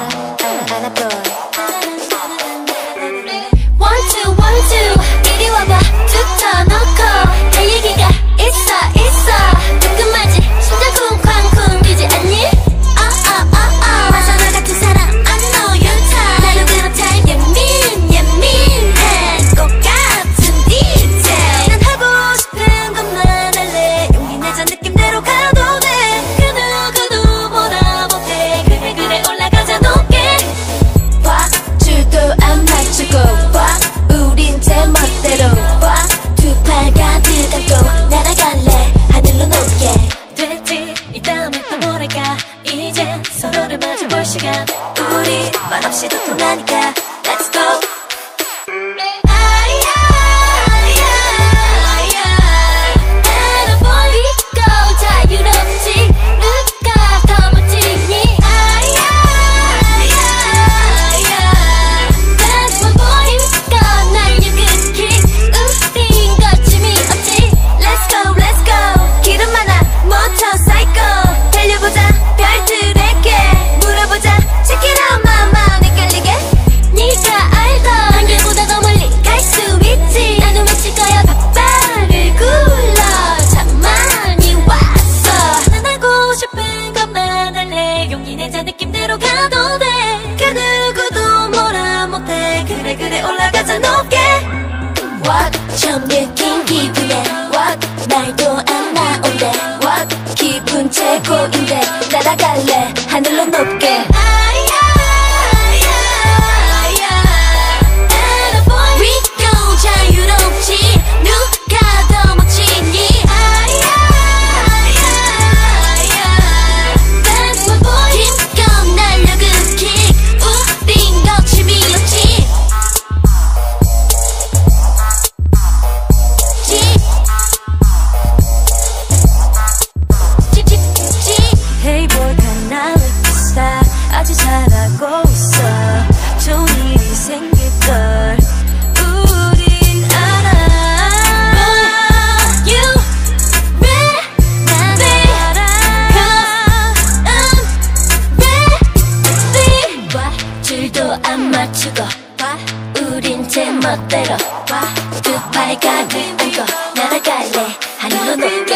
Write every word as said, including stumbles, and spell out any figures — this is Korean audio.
Attaboy. One two one two 이리 와봐 툭 터놓고 할 얘기가 있어 있어 궁금하지 심장 쿵쾅쿵 뛰지 않니? 어어어어 와서 너 같은 사람 I know you're tired 나도 그런 타입 예민 예민해 똑같은 디테일 난 하고 싶은 것만 할래 용기 내자 느낌대로 가도 돼 그 누구도 보다 못해 그래 그래 올라가자 높게 봐 줄도 안 맞추고 봐 우린 제 멋대로 봐 두 팔 가득 안고 날아갈래 하늘로 높게 됐지 이 다음에 또 뭐랄까 이제 서로를 마주볼 시간 우리 말없이 도통하니까 Let's go 느낌대로 가도 돼 그 누구도 뭐라 못해 그래 그래 올라가자 높게 What 처음 느낀 기분에 What 말도 안 나온대 What 기분 최고인데 날아갈래 하늘로 높게 아주 잘하고 있어 좋은 일이 생길걸 우린 알아 But you ready Cause I'm ready 봐 줄도 안 맞추고 봐 우린 제 멋대로 봐 두 팔 가득 안고 날아갈래 하늘로 높게